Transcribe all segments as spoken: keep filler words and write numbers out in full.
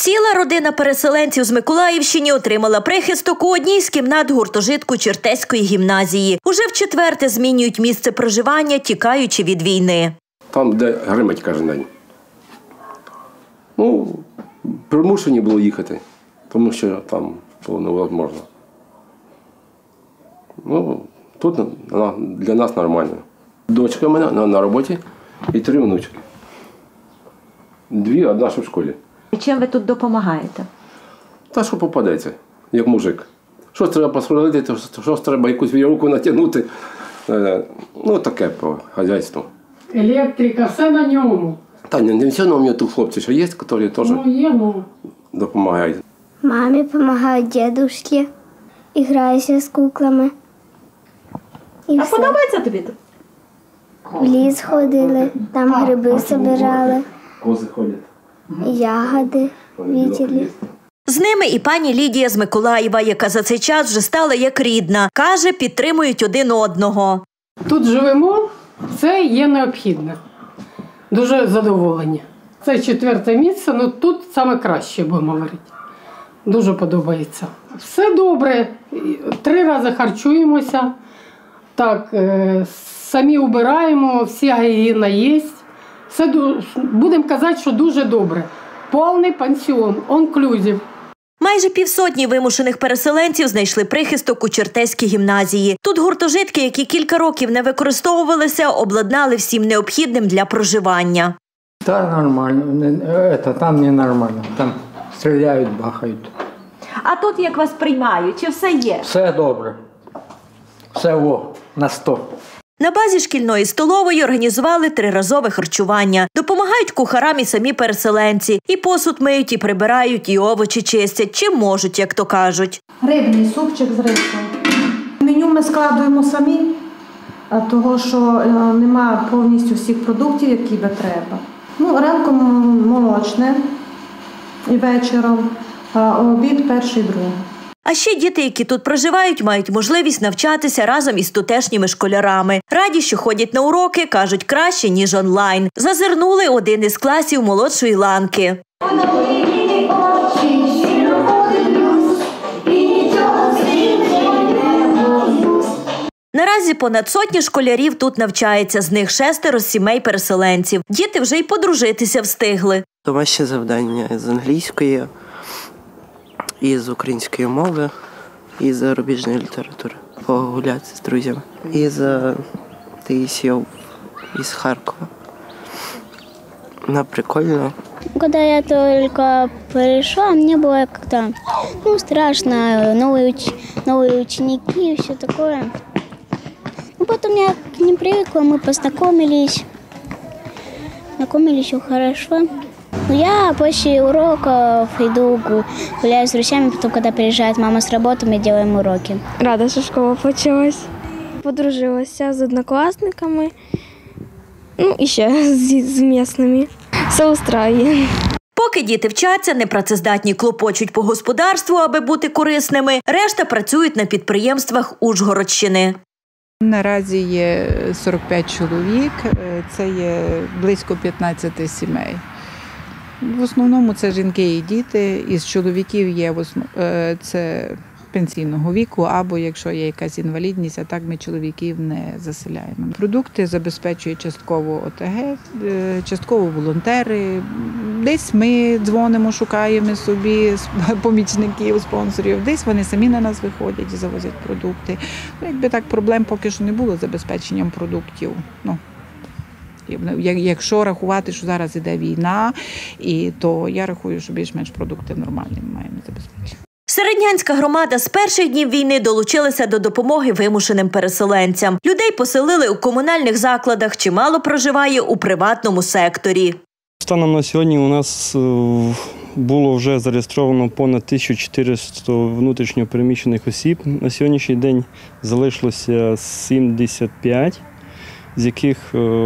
Ціла родина переселенців з Миколаївщини отримала прихисток у одній з кімнат гуртожитку Чертеської гімназії. Уже вчетверте змінюють місце проживання, тікаючи від війни. Там, де гримить кожен день. Ну, примушені було їхати, тому що там було невозможно. Ну, тут для нас нормально. Дочка в мене на роботі і три внучки. Дві, одна ще в школі. І чим ви тут допомагаєте? Та що попадеться, як мужик. Щось треба посварити, щось треба якусь вірьовку натягнути. Ну, таке по хазяйству. Електрика, все на ньому. Та не, не все, але у мене тут хлопці ще є, які теж ну, є, ну. допомагають. Мамі допомагають дідушки, граюся з куклами. І а все. Подобається тобі тут? В ліс ходили, там гриби збирали, Кози ходять. ягоди бачили. З ними і пані Лідія з Миколаєва, яка за цей час вже стала як рідна. Каже, підтримують один одного. Тут живемо, це є необхідне. Дуже задоволені. Це четверте місце, ну тут саме краще, будемо говорити. Дуже подобається. Все добре, три рази харчуємося, так, самі убираємо, вся гігієна є. Все, будемо казати, що дуже добре. Повний пансіон, онклюзив. Майже півсотні вимушених переселенців знайшли прихисток у Чертеській гімназії. Тут гуртожитки, які кілька років не використовувалися, обладнали всім необхідним для проживання. Та нормально, це, там не нормально, там стріляють, бахають. А тут як вас приймають? Чи все є? Все добре, все во, на сто. На базі шкільної столової організували триразове харчування. Допомагають кухарам і самі переселенці. І посуд миють, і прибирають, і овочі чистять. Чим можуть, як то кажуть. Рибний супчик з рисом. Меню ми складуємо самі, того що немає повністю всіх продуктів, які би треба. Ну, ранком молочне і вечором, а обід перший, другий. А ще діти, які тут проживають, мають можливість навчатися разом із тутешніми школярами. Раді, що ходять на уроки, кажуть, краще, ніж онлайн. Зазирнули один із класів молодшої ланки. Наразі понад сотні школярів тут навчається, з них шестеро з сімей переселенців. Діти вже й подружитися встигли. Домашнє завдання з англійської, і з української мови, і з зарубіжної літератури. Погуляти з друзями. І з Таїсів, із Харкова. Ну, прикольно. Когда я только пришла, мне было как-то ну, страшно, новые, уч... новые ученики и все такое. Ну, потом я к ним привыкла, мы познакомились. Знакомились хорошо. Я после уроков иду гуляю с друзьями, потом, когда приезжает мама с работы, мы делаем уроки. Рада, що школа почалась. Подружилася з однокласниками, ну і ще з, з місцевими. Все устраює. Поки діти вчаться, непрацездатні клопочуть по господарству, аби бути корисними, решта працюють на підприємствах Ужгородщини. Наразі є сорок п'ять чоловік, це є близько п'ятнадцять сімей. В основному це жінки і діти, із чоловіків є це пенсійного віку, або якщо є якась інвалідність, а так ми чоловіків не заселяємо. Продукти забезпечує частково О Те Ге, частково волонтери. Десь ми дзвонимо, шукаємо собі помічників, спонсорів, десь вони самі на нас виходять і завозять продукти. Якби так проблем поки що не було з забезпеченням продуктів. Ну, якщо рахувати, що зараз іде війна, і то я рахую, що більш-менш продукти нормальні ми маємо забезпечити. Середнянська громада з перших днів війни долучилася до допомоги вимушеним переселенцям. Людей поселили у комунальних закладах, чимало проживає у приватному секторі. Станом на сьогодні у нас було вже зареєстровано понад тисячу чотириста внутрішньо переміщених осіб. На сьогоднішній день залишилося сімдесят п'ять, з яких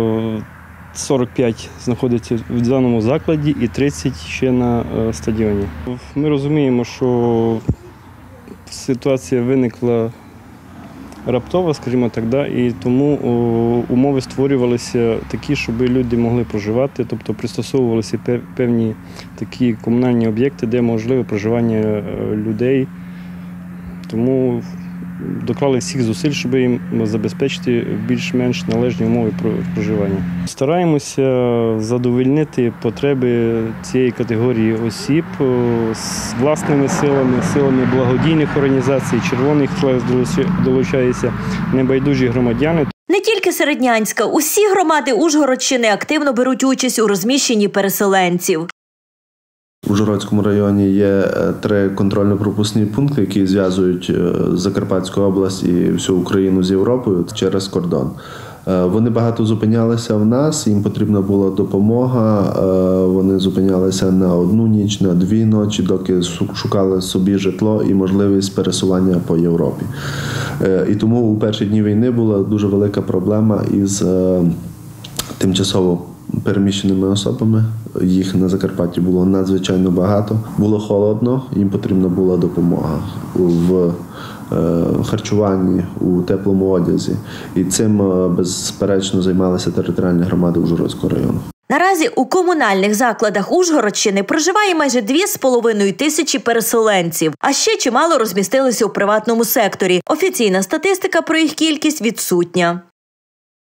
сорок п'ять знаходиться в даному закладі і тридцять ще на стадіоні. Ми розуміємо, що ситуація виникла раптова, скажімо так, да, і тому о, умови створювалися такі, щоб люди могли проживати, тобто пристосовувалися певні такі комунальні об'єкти, де можливе проживання людей. Тому доклали всіх зусиль, щоб їм забезпечити більш-менш належні умови проживання. Стараємося задовольнити потреби цієї категорії осіб з власними силами, силами благодійних організацій, Червоний Хрест долучаються, небайдужі громадяни. Не тільки Середнянська, усі громади Ужгородщини активно беруть участь у розміщенні переселенців. У Ужгородському районі є три контрольно-пропускні пункти, які зв'язують Закарпатську область і всю Україну з Європою через кордон. Вони багато зупинялися в нас, їм потрібна була допомога, вони зупинялися на одну ніч, на дві ночі, доки шукали собі житло і можливість пересування по Європі. І тому у перші дні війни була дуже велика проблема із тимчасово переміщеними особами. Їх на Закарпатті було надзвичайно багато. Було холодно, їм потрібна була допомога в харчуванні, у теплому одязі. І цим, безперечно, займалися територіальні громади Ужгородського району. Наразі у комунальних закладах Ужгородщини проживає майже дві з половиною тисячі переселенців, а ще чимало розмістилися у приватному секторі. Офіційна статистика про їх кількість відсутня.